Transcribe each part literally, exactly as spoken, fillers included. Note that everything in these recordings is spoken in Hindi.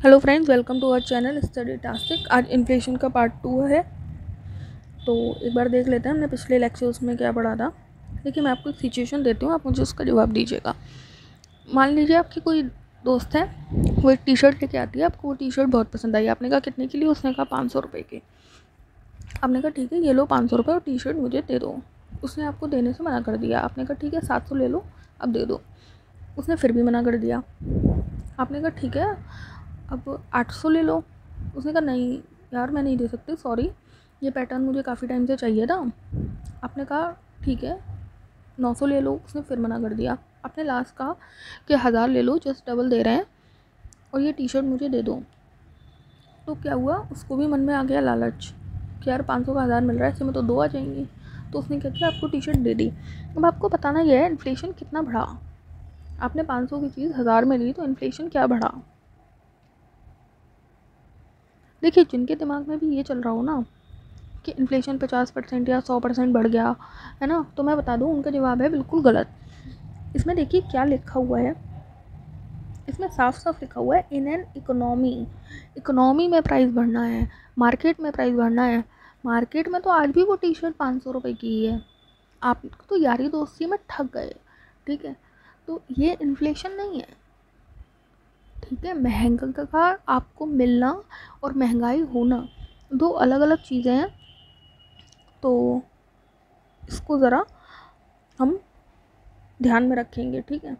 Hello friends, welcome to our channel study tastic. आज इन्फ्लेशन का पार्ट टू है। तो एक बार देख लेते हैं हमने पिछले लेक्चर्स में क्या पढ़ा था। देखिए, मैं आपको एक सिचुएशन देती हूँ, आप मुझे उसका जवाब दीजिएगा। मान लीजिए आपकी कोई दोस्त है, वो एक टी शर्ट लेके आती है, आपको वो टी शर्ट बहुत पसंद आई। आपने कहा कितने की ली? उसने कहा पाँच सौ रुपये की। आपने कहा ठीक है, ये लो पाँच सौ रुपये और टी शर्ट मुझे दे दो। उसने आपको देने से मना कर दिया। आपने कहा ठीक है, सात सौ ले लो, अब दे दो। उसने फिर भी मना कर दिया। आपने कहा ठीक है, अब आठ सौ ले लो। उसने कहा नहीं यार, मैं नहीं दे सकती, सॉरी, ये पैटर्न मुझे काफ़ी टाइम से चाहिए था। आपने कहा ठीक है, नौ सौ ले लो। उसने फिर मना कर दिया। आपने लास्ट कहा कि हज़ार ले लो, जस्ट डबल दे रहे हैं, और ये टी शर्ट मुझे दे दो। तो क्या हुआ, उसको भी मन में आ गया लालच कि यार पाँच सौ का हज़ार मिल रहा है, इससे में तो दो आ जाएंगी। तो उसने क्या किया, आपको टी शर्ट दे दी। अब आपको बताना यह है इन्फ्लेशन कितना बढ़ा। आपने पाँच सौ की चीज़ हज़ार में ली, तो इन्फ्लेशन क्या बढ़ा। देखिए, जिनके दिमाग में भी ये चल रहा हो ना कि इन्फ्लेशन पचास परसेंट या सौ परसेंट बढ़ गया है ना, तो मैं बता दूं, उनका जवाब है बिल्कुल गलत। इसमें देखिए क्या लिखा हुआ है, इसमें साफ साफ लिखा हुआ है इन एन इकोनॉमी। इकोनॉमी में प्राइस बढ़ना है, मार्केट में प्राइस बढ़ना है। मार्केट में तो आज भी वो टी शर्ट पाँच सौ रुपये की ही है। आप तो यारी दोस्ती में ठग गए, ठीक है। तो ये इन्फ्लेशन नहीं है, ठीक है। महंगा का आपको मिलना और महंगाई होना दो अलग अलग चीज़ें हैं। तो इसको ज़रा हम ध्यान में रखेंगे, ठीक है।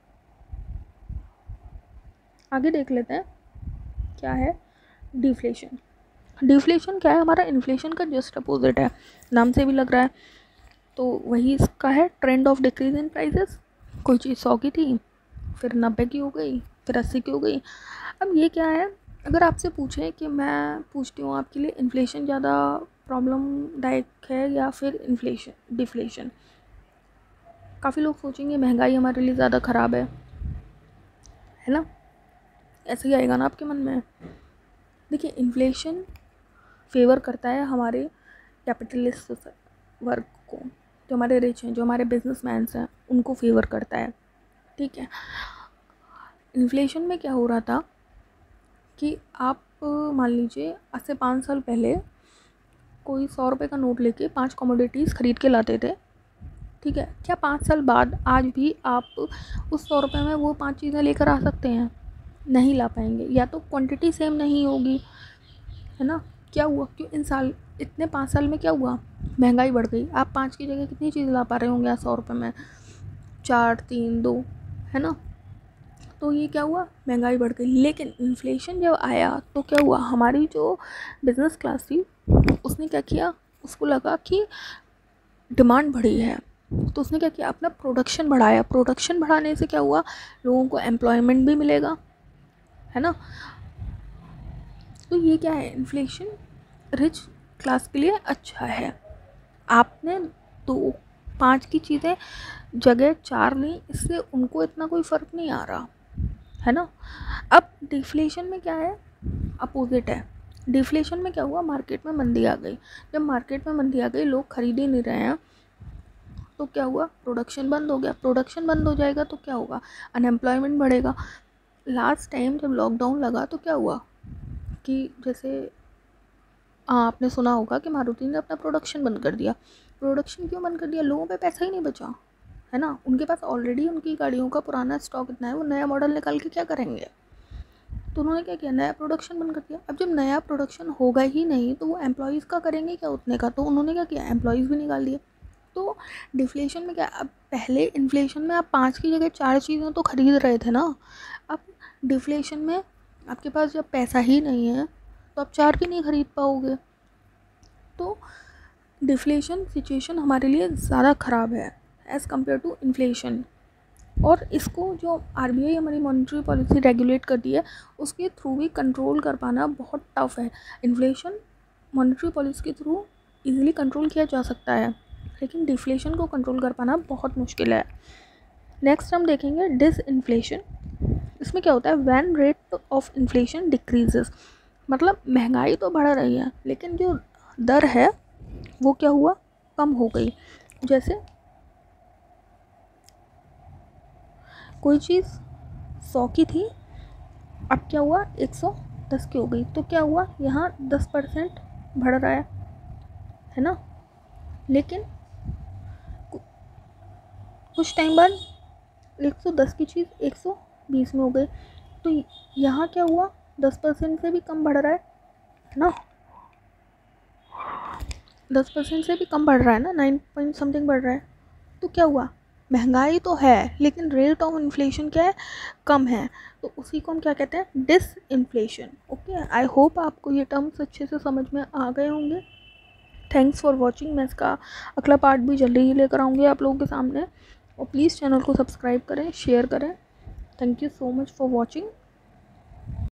आगे देख लेते हैं क्या है डिफ्लेशन। डिफ्लेशन क्या है? हमारा इन्फ्लेशन का जस्ट अपोजिट है, नाम से भी लग रहा है। तो वही इसका है, trend of decrease in prices. कोई चीज़ सौ की थी, फिर नब्बे की हो गई, फिर अस्सी की हो गई। अब ये क्या है, अगर आपसे पूछें कि मैं पूछती हूँ आपके लिए, इन्फ्लेशन ज़्यादा प्रॉब्लमदायक है या फिर इन्फ्लेशन डिफ्लेशन? काफ़ी लोग सोचेंगे महंगाई हमारे लिए ज़्यादा ख़राब है है ना, ऐसे ही आएगा ना आपके मन में। देखिए, इन्फ्लेशन फेवर करता है हमारे कैपिटलिस्ट वर्ग को, जो हमारे रिच हैं, जो हमारे बिजनेसमैन्स हैं, उनको फेवर करता है, ठीक है। इन्फ्लेशन में क्या हो रहा था कि आप मान लीजिए आज से पाँच साल पहले कोई सौ रुपये का नोट लेके पांच कमोडिटीज़ ख़रीद के लाते थे, ठीक है। क्या पाँच साल बाद आज भी आप उस सौ रुपये में वो पांच चीज़ें लेकर आ सकते हैं? नहीं ला पाएंगे, या तो क्वांटिटी सेम नहीं होगी, है ना। क्या हुआ, क्यों इन साल इतने पाँच साल में क्या हुआ, महंगाई बढ़ गई। आप पाँच की जगह कितनी चीज़ ला पा रहे होंगे आज सौ रुपये में? चार, तीन, दो, है ना। तो ये क्या हुआ, महंगाई बढ़ गई। लेकिन इन्फ्लेशन जब आया तो क्या हुआ, हमारी जो बिज़नेस क्लास थी उसने क्या किया, उसको लगा कि डिमांड बढ़ी है, तो उसने क्या किया, अपना प्रोडक्शन बढ़ाया। प्रोडक्शन बढ़ाने से क्या हुआ, लोगों को एम्प्लॉयमेंट भी मिलेगा, है ना। तो ये क्या है, इन्फ्लेशन रिच क्लास के लिए अच्छा है। आपने दो पाँच की चीज़ें जगह चार ली, इससे उनको इतना कोई फ़र्क नहीं आ रहा, है ना। अब डिफ्लेशन में क्या है, अपोजिट है। डिफ्लेशन में क्या हुआ, मार्केट में मंदी आ गई। जब मार्केट में मंदी आ गई, लोग खरीद ही नहीं रहे हैं, तो क्या हुआ, प्रोडक्शन बंद हो गया। प्रोडक्शन बंद हो जाएगा तो क्या होगा, अनएम्प्लॉयमेंट बढ़ेगा। लास्ट टाइम जब लॉकडाउन लगा तो क्या हुआ कि जैसे हाँ, आपने सुना होगा कि मारुति ने अपना प्रोडक्शन बंद कर दिया। प्रोडक्शन क्यों बंद कर दिया, लोगों पे पैसा ही नहीं बचा, है ना। उनके पास ऑलरेडी उनकी गाड़ियों का पुराना स्टॉक इतना है, वो नया मॉडल निकाल के क्या करेंगे। तो उन्होंने क्या किया, नया प्रोडक्शन बंद कर दिया। अब जब नया प्रोडक्शन होगा ही नहीं तो वो एम्प्लॉयज़ का करेंगे क्या उतने का, तो उन्होंने क्या किया, एम्प्लॉयज़ भी निकाल दिए। तो डिफ्लेशन में क्या, अब पहले इन्फ्लेशन में आप पाँच की जगह चार चीज़ें तो खरीद रहे थे ना। अब डिफ्लेशन में आपके पास जब पैसा ही नहीं है तो आप चार भी नहीं खरीद पाओगे। तो डिफ्लेशन सिचुएशन हमारे लिए ज़्यादा ख़राब है एज़ कम्पेयर टू इन्फ्लेशन। और इसको जो आरबीआई हमारी मॉनेटरी पॉलिसी रेगुलेट करती है, उसके थ्रू भी कंट्रोल कर पाना बहुत टफ है। इन्फ्लेशन मॉनेटरी पॉलिसी के थ्रू इजीली कंट्रोल किया जा सकता है, लेकिन डिफ्लेशन को कंट्रोल कर पाना बहुत मुश्किल है। नेक्स्ट हम देखेंगे डिसइन्फ्लेशन। इसमें क्या होता है, when rate of inflation decreases, मतलब महंगाई तो बढ़ रही है लेकिन जो दर है वो क्या हुआ, कम हो गई। जैसे कोई चीज़ सौ की थी, अब क्या हुआ, एक सौ दस की हो गई, तो क्या हुआ, यहाँ दस परसेंट बढ़ रहा है है ना। लेकिन कुछ टाइम बाद एक सौ दस की चीज़ एक सौ बीस में हो गई, तो यहाँ क्या हुआ, दस परसेंट से भी कम बढ़ रहा है ना, दस परसेंट से भी कम बढ़ रहा है ना, नाइन पॉइंट समथिंग बढ़ रहा है। तो क्या हुआ, महंगाई तो है लेकिन रेट ऑफ इन्फ्लेशन क्या है, कम है, तो उसी को हम क्या कहते हैं, disinflation. Okay, I hope आपको ये टर्म्स अच्छे से समझ में आ गए होंगे। Thanks for watching. मैं इसका अगला पार्ट भी जल्दी ही लेकर आऊँगी आप लोगों के सामने, और प्लीज़ चैनल को सब्सक्राइब करें, शेयर करें। Thank you so much for watching.